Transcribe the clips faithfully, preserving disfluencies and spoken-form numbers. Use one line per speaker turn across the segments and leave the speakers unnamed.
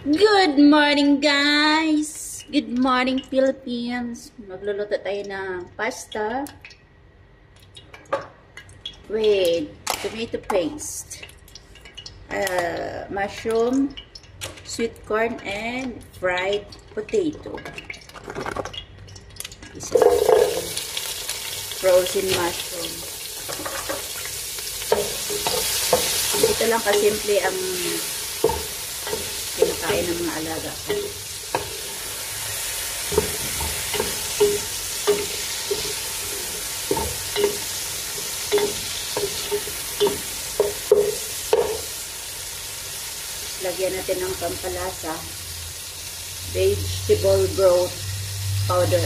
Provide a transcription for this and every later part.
Good morning, guys! Good morning, Philippines! Magluluto tayo ng pasta with tomato paste, uh, mushroom, sweet corn, and fried potato. Isa frozen mushroom. Ito lang kasimple ang kinakain ng mga alaga ko. Lagyan natin ng pampalasa, vegetable broth powder.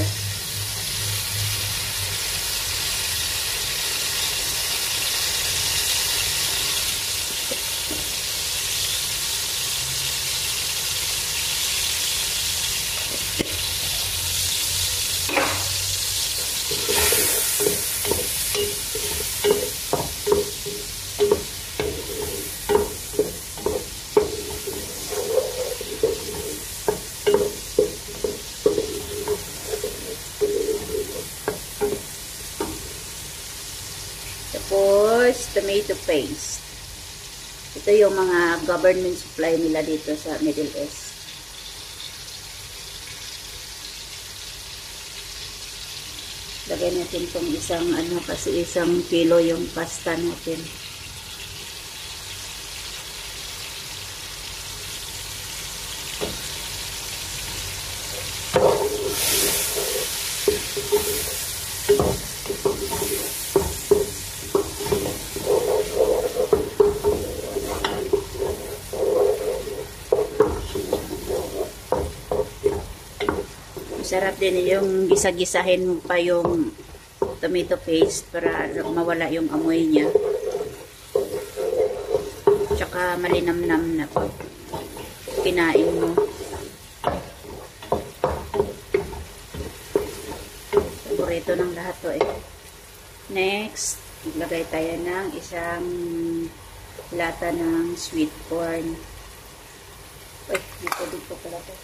Tapos, tomato paste. Ito yung mga government supply nila dito sa Middle East. Lagay natin itong isang, ano, kasi isang kilo yung pasta natin. Sarap din yung gisa-gisahin mo pa yung tomato paste para mawala yung amoy niya. Tsaka malinamnam na pag kinain mo. Paborito ng lahat to eh. Next, maglagay tayo ng isang lata ng sweet corn. Uy, dito dito pala to.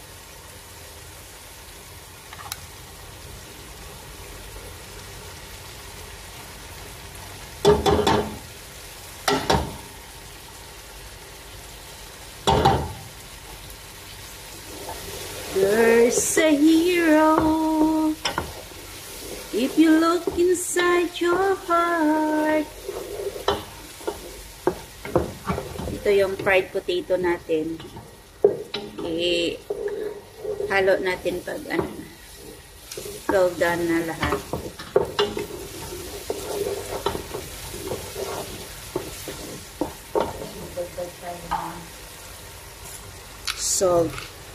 There's a hero if you look inside your heart. Ito yung fried potato natin. Eh, halo natin pag ano, well done na lahat. Salt.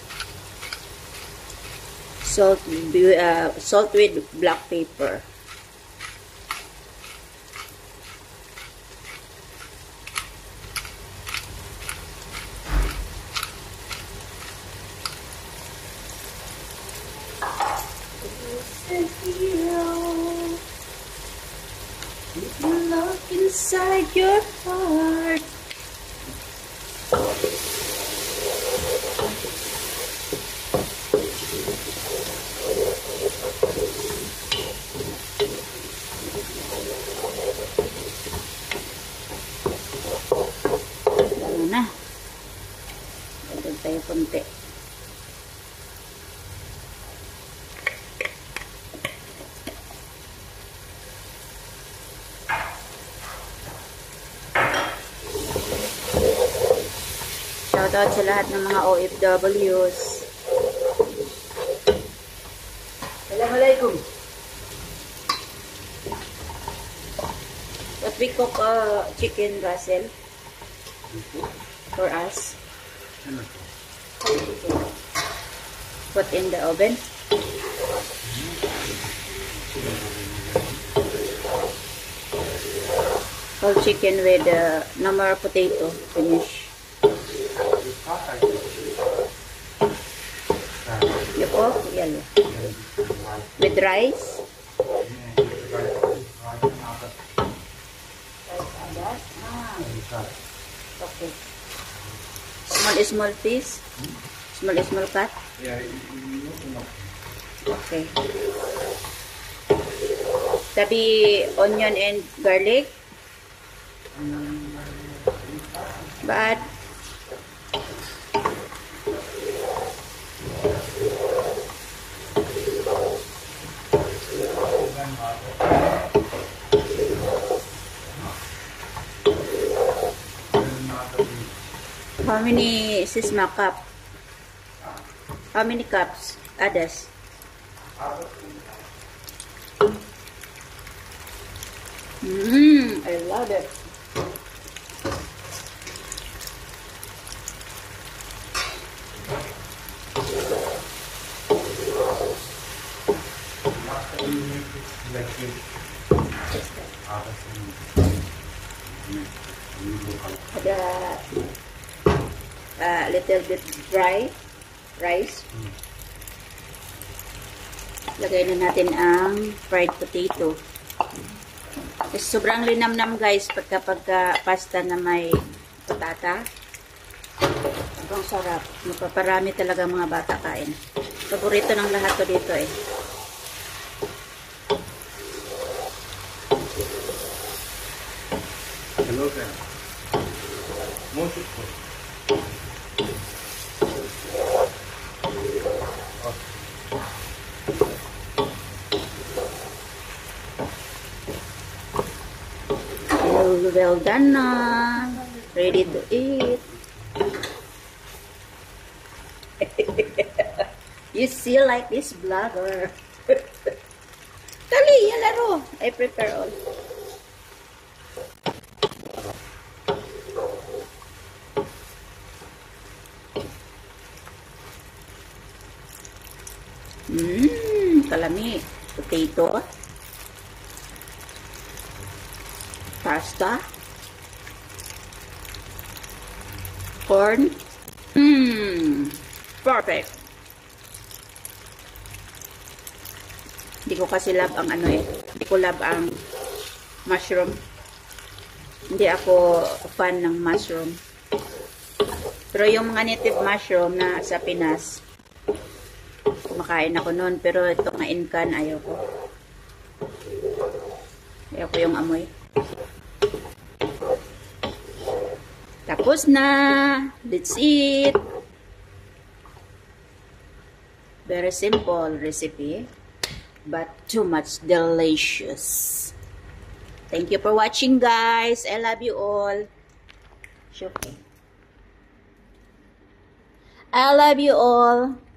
Salt, uh, salt with black pepper. If you look inside your heart. Na. Dagdag tayo konti. Shoutout sa lahat ng mga O F Ws. Assalamualaikum. What we cook uh, chicken, Russell? For us. Put in the oven. Whole chicken with uh, no more potato. Finish. You cook? Yellow. With rice? Okay. Small, small piece? Small, small cut?
Yeah, you know.
Okay. Tabi onion and garlic? But how many sisma cup? How many cups? Others? Mmm, I love it. Ada uh, little bit dry rice. Lagay na natin ang fried potato. Is sobrang linamnam guys pagka pagka pasta na may patata. Ang sarap. Mapaparami talaga mga bata kain. Paborito ng lahat to dito eh.
Hello sir. Most of
Well, well done na. Ready to eat. You see like this vlogger. Dali, yan laro. I prepare all. Mmm, kalami. Potato. Pasta. Corn. Mmm, perfect. Hindi ko kasi love ang ano eh. Hindi ko love ang mushroom. Hindi ako fan ng mushroom. Pero yung mga native mushroom na sa Pinas, kumakain ako noon. Pero ito nga incan, ayaw ko. Ayaw ko yung amoy. Tapos na. Let's eat. Very simple recipe, but too much delicious. Thank you for watching, guys. I love you all. Okay. I love you all.